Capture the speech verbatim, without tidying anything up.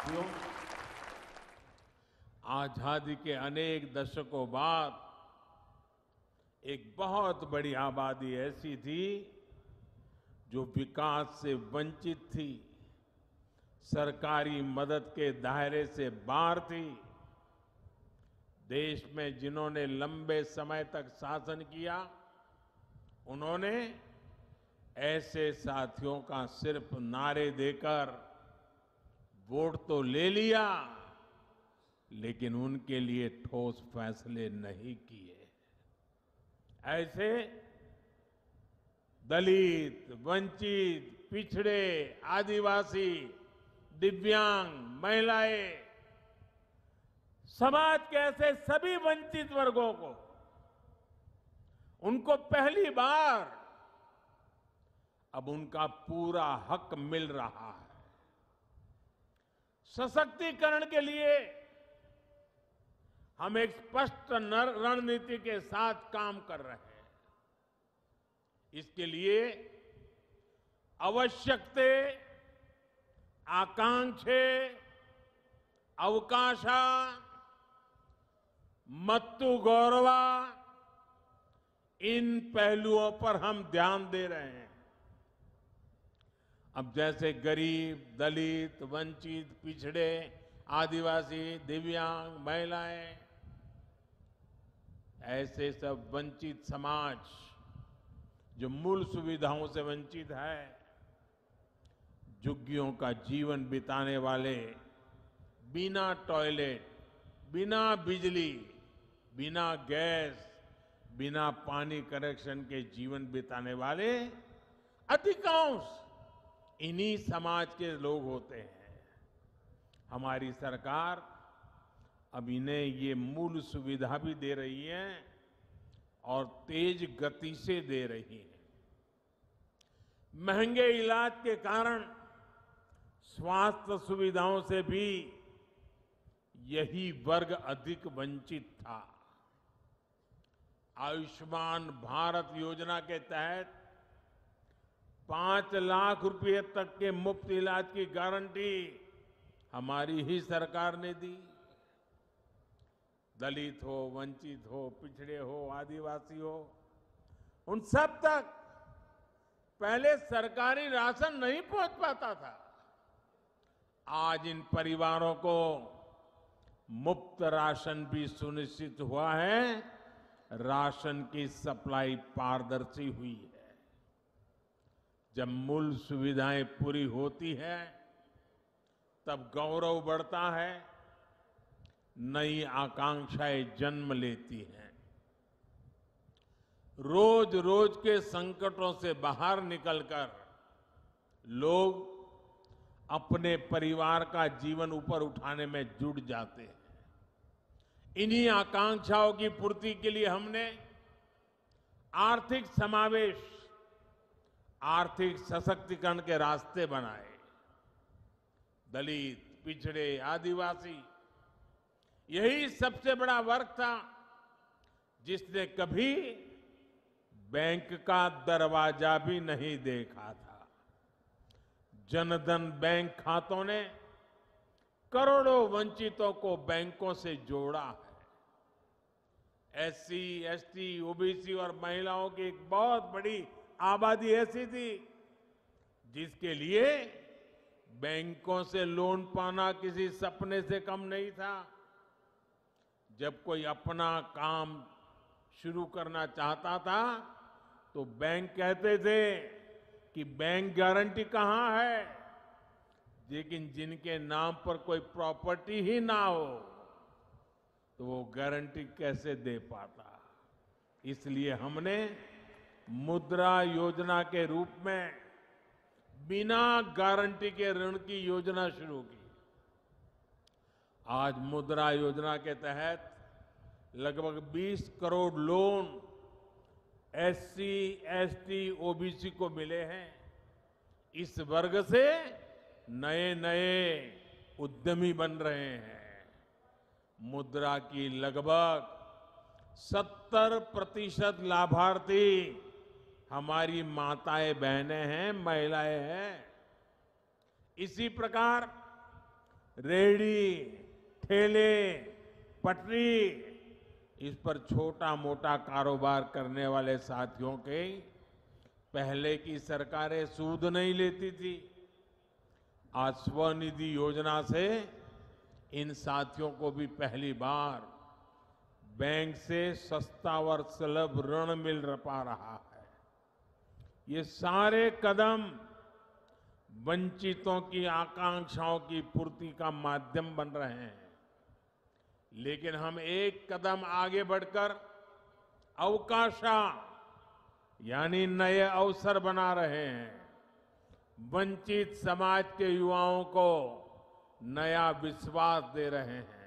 साथियों, आजादी के अनेक दशकों बाद एक बहुत बड़ी आबादी ऐसी थी जो विकास से वंचित थी, सरकारी मदद के दायरे से बाहर थी। देश में जिन्होंने लंबे समय तक शासन किया, उन्होंने ऐसे साथियों का सिर्फ नारे देकर वोट तो ले लिया, लेकिन उनके लिए ठोस फैसले नहीं किए। ऐसे दलित, वंचित, पिछड़े, आदिवासी, दिव्यांग, महिलाएं, समाज के ऐसे सभी वंचित वर्गों को उनको पहली बार अब उनका पूरा हक मिल रहा है। सशक्तिकरण के लिए हम एक स्पष्ट रणनीति के साथ काम कर रहे हैं। इसके लिए ಅವಶ್ಯಕತೆ, ಆಕಾಂಕ್ಷೆ, ಅವಕಾಶ ಮತ್ತು गौरव, इन पहलुओं पर हम ध्यान दे रहे हैं। अब जैसे गरीब, दलित, वंचित, पिछड़े, आदिवासी, दिव्यांग, महिलाएं, ऐसे सब वंचित समाज जो मूल सुविधाओं से वंचित है, झुग्गियों का जीवन बिताने वाले, बिना टॉयलेट, बिना बिजली, बिना गैस, बिना पानी कनेक्शन के जीवन बिताने वाले अधिकांश इन्हीं समाज के लोग होते हैं। हमारी सरकार अब इन्हें ये मूल सुविधा भी दे रही है और तेज गति से दे रही है। महंगे इलाज के कारण स्वास्थ्य सुविधाओं से भी यही वर्ग अधिक वंचित था। आयुष्मान भारत योजना के तहत पांच लाख रुपए तक के मुफ्त इलाज की गारंटी हमारी ही सरकार ने दी। दलित हो, वंचित हो, पिछड़े हो, आदिवासी हो, उन सब तक पहले सरकारी राशन नहीं पहुंच पाता था। आज इन परिवारों को मुफ्त राशन भी सुनिश्चित हुआ है। राशन की सप्लाई पारदर्शी हुई है। जब मूल सुविधाएं पूरी होती है, तब गौरव बढ़ता है, नई आकांक्षाएं जन्म लेती हैं। रोज रोज के संकटों से बाहर निकलकर लोग अपने परिवार का जीवन ऊपर उठाने में जुट जाते हैं। इन्हीं आकांक्षाओं की पूर्ति के लिए हमने आर्थिक समावेश, आर्थिक सशक्तिकरण के रास्ते बनाए। दलित, पिछड़े, आदिवासी, यही सबसे बड़ा वर्ग था जिसने कभी बैंक का दरवाजा भी नहीं देखा था। जनधन बैंक खातों ने करोड़ों वंचितों को बैंकों से जोड़ा है। एससी, एसटी, ओबीसी और महिलाओं की एक बहुत बड़ी आबादी ऐसी थी जिसके लिए बैंकों से लोन पाना किसी सपने से कम नहीं था। जब कोई अपना काम शुरू करना चाहता था तो बैंक कहते थे कि बैंक गारंटी कहां है, लेकिन जिनके नाम पर कोई प्रॉपर्टी ही ना हो तो वो गारंटी कैसे दे पाता। इसलिए हमने मुद्रा योजना के रूप में बिना गारंटी के ऋण की योजना शुरू की। आज मुद्रा योजना के तहत लगभग बीस crore loan SC, ST, OBC को मिले हैं। इस वर्ग से नए नए उद्यमी बन रहे हैं। मुद्रा की लगभग सत्तर प्रतिशत लाभार्थी हमारी माताएं, बहनें हैं, महिलाएं हैं। इसी प्रकार रेहड़ी, ठेले, पटरी, इस पर छोटा मोटा कारोबार करने वाले साथियों के पहले की सरकारें सूद नहीं लेती थी। आज स्वनिधि योजना से इन साथियों को भी पहली बार बैंक से सस्ता और सुलभ ऋण मिल पा रहा है। ये सारे कदम वंचितों की आकांक्षाओं की पूर्ति का माध्यम बन रहे हैं। लेकिन हम एक कदम आगे बढ़कर अवकाशा यानी नए अवसर बना रहे हैं। वंचित समाज के युवाओं को नया विश्वास दे रहे हैं।